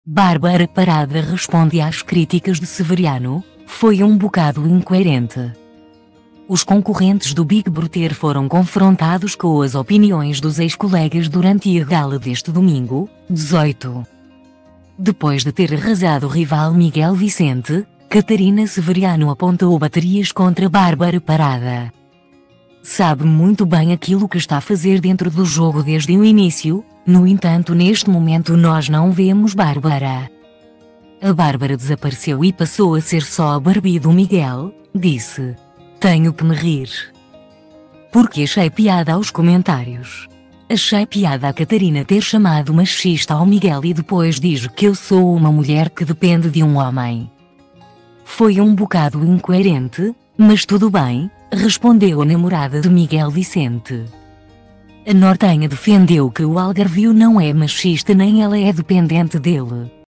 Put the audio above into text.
Bárbara Parada responde às críticas de Severiano: foi um bocado incoerente. Os concorrentes do Big Brother foram confrontados com as opiniões dos ex-colegas durante a gala deste domingo, 18. Depois de ter arrasado o rival Miguel Vicente, Catarina Severiano apontou baterias contra Bárbara Parada. Sabe muito bem aquilo que está a fazer dentro do jogo desde o início, no entanto neste momento nós não vemos Bárbara. A Bárbara desapareceu e passou a ser só a Barbie do Miguel, disse. Tenho que me rir. Porque achei piada aos comentários. Achei piada a Catarina ter chamado machista ao Miguel e depois diz que eu sou uma mulher que depende de um homem. Foi um bocado incoerente, mas tudo bem, respondeu a namorada de Miguel Vicente. A nortenha defendeu que o Algarvio não é machista nem ela é dependente dele.